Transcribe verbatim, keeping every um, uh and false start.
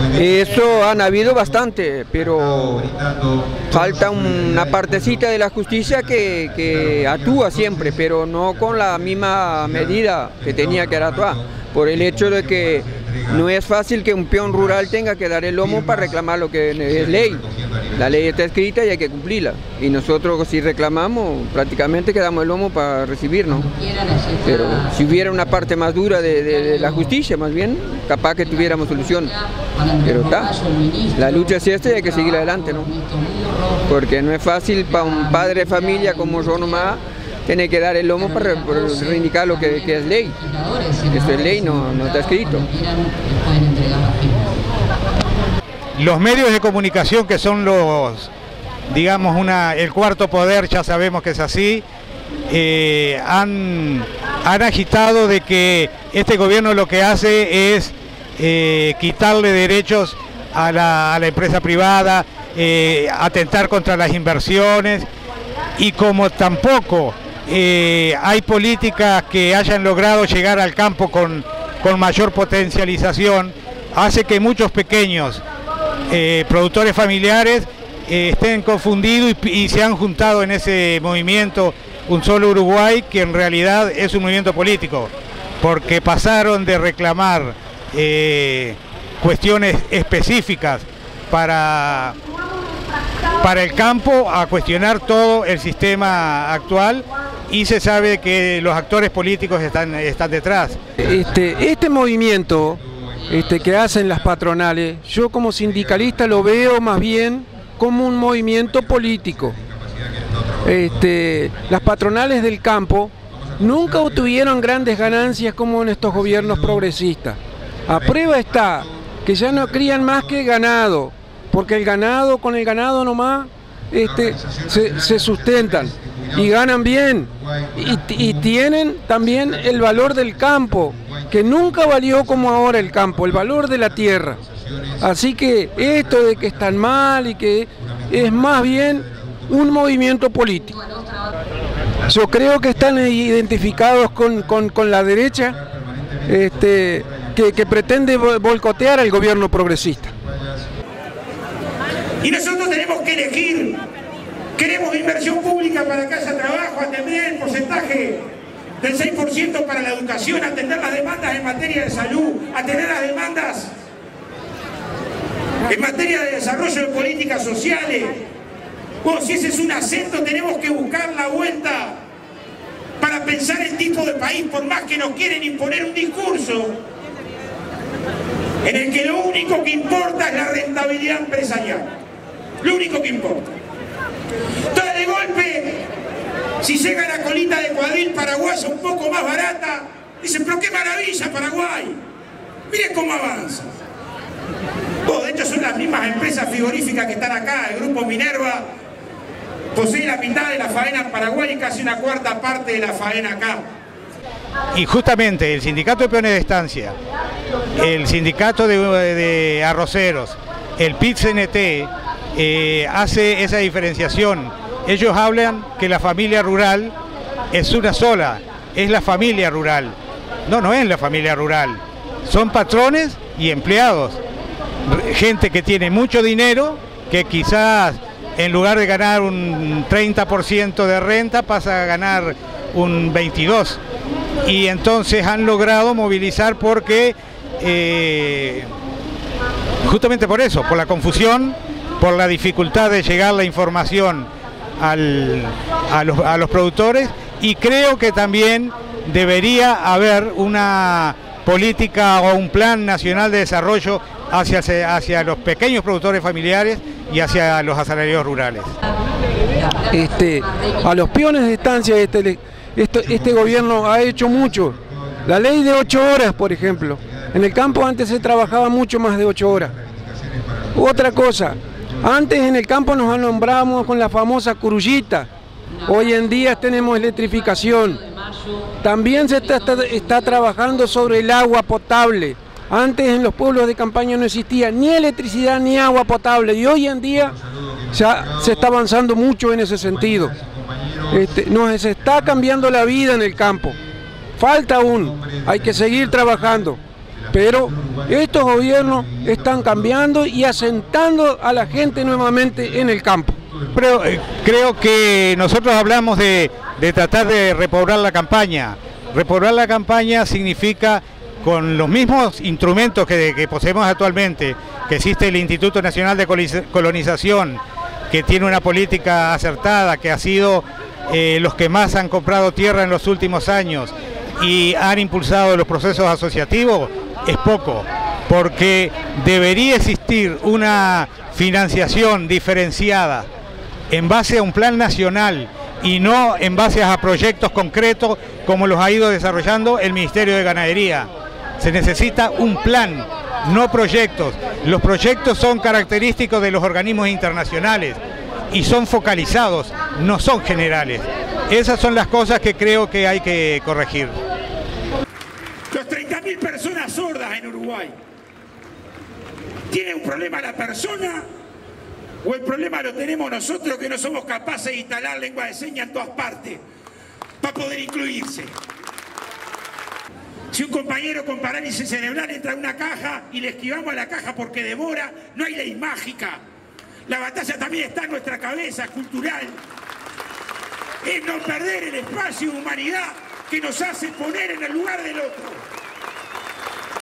Eso han habido bastante, pero falta una partecita de la justicia que, que actúa siempre, pero no con la misma medida que tenía que actuar, por el hecho de que no es fácil que un peón rural tenga que dar el lomo para reclamar lo que es ley. La ley está escrita y hay que cumplirla. Y nosotros si reclamamos, prácticamente quedamos el lomo para recibirnos. Pero si hubiera una parte más dura de, de, de la justicia, más bien, capaz que tuviéramos solución. Pero está, la lucha es esta y hay que seguir adelante, ¿no? Porque no es fácil para un padre de familia como yo nomás, tiene que dar el lomo para, para reivindicar lo que, que es ley. Esto es ley, no, no está escrito. Los medios de comunicación, que son los, digamos, una, el cuarto poder, ya sabemos que es así, eh, han, han agitado de que este gobierno lo que hace es eh, quitarle derechos a la, a la empresa privada, eh, atentar contra las inversiones, y como tampoco eh, hay políticas que hayan logrado llegar al campo con, con mayor potencialización, hace que muchos pequeños Eh, productores familiares eh, estén confundidos y, y se han juntado en ese movimiento Un Solo Uruguay, que en realidad es un movimiento político, porque pasaron de reclamar eh, cuestiones específicas para, para el campo a cuestionar todo el sistema actual, y se sabe que los actores políticos están, están detrás. Este, este movimiento Este, que hacen las patronales, yo como sindicalista lo veo más bien como un movimiento político. Este, las patronales del campo nunca obtuvieron grandes ganancias como en estos gobiernos progresistas. A prueba está que ya no crían más que ganado, porque el ganado, con el ganado nomás este, se, se sustentan y ganan bien, y, y tienen también el valor del campo, que nunca valió como ahora el campo, el valor de la tierra. Así que esto de que están mal y que es más bien un movimiento político. Yo creo que están identificados con, con, con la derecha este, que, que pretende boicotear al gobierno progresista. Y nosotros tenemos que elegir. Queremos inversión pública para que haya trabajo, atender el porcentaje del seis por ciento para la educación, atender las demandas en materia de salud, atender las demandas en materia de desarrollo de políticas sociales. Bueno, si ese es un acento, tenemos que buscar la vuelta para pensar el tipo de país, por más que nos quieren imponer un discurso en el que lo único que importa es la rentabilidad empresarial. Lo único que importa. Entonces, de golpe, si llega la colita de cuadril paraguaya un poco más barata, dicen, pero qué maravilla Paraguay, miren cómo avanza. Oh, de hecho son las mismas empresas frigoríficas que están acá. El grupo Minerva posee la mitad de la faena en Paraguay y casi una cuarta parte de la faena acá. Y justamente el sindicato de peones de estancia, el sindicato de, de arroceros, el P I T C N T, eh, hace esa diferenciación. Ellos hablan que la familia rural es una sola, es la familia rural. No, no es la familia rural. Son patrones y empleados. Gente que tiene mucho dinero, que quizás en lugar de ganar un treinta por ciento de renta pasa a ganar un veintidós por ciento. Y entonces han logrado movilizar porque, eh, justamente por eso, por la confusión, por la dificultad de llegar la información al, a, los, a los productores, y creo que también debería haber una política o un plan nacional de desarrollo hacia, hacia los pequeños productores familiares y hacia los asalariados rurales. Este, a los peones de estancia este, este, este gobierno ha hecho mucho. La ley de ocho horas, por ejemplo. En el campo antes se trabajaba mucho más de ocho horas. Otra cosa, antes en el campo nos nombrábamos con la famosa curullita. Hoy en día tenemos electrificación. También se está, está, está trabajando sobre el agua potable. Antes en los pueblos de campaña no existía ni electricidad ni agua potable, y hoy en día ya se está avanzando mucho en ese sentido. Este, nos está cambiando la vida en el campo. Falta aún, hay que seguir trabajando. Pero estos gobiernos están cambiando y asentando a la gente nuevamente en el campo. Pero eh, creo que nosotros hablamos de, de tratar de repoblar la campaña. Repoblar la campaña significa, con los mismos instrumentos que, que poseemos actualmente, que existe el Instituto Nacional de Colonización, que tiene una política acertada, que ha sido eh, los que más han comprado tierra en los últimos años y han impulsado los procesos asociativos, es poco, porque debería existir una financiación diferenciada en base a un plan nacional y no en base a proyectos concretos como los ha ido desarrollando el Ministerio de Ganadería. Se necesita un plan, no proyectos. Los proyectos son característicos de los organismos internacionales y son focalizados, no son generales. Esas son las cosas que creo que hay que corregir. Los treinta mil personas sordas en Uruguay. ¿Tiene un problema la persona o el problema lo tenemos nosotros que no somos capaces de instalar lengua de señas en todas partes para poder incluirse? Si un compañero con parálisis cerebral entra en una caja y le esquivamos a la caja porque demora, no hay ley mágica. La batalla también está en nuestra cabeza, cultural. Es no perder el espacio de humanidad que nos hace poner en el lugar del otro.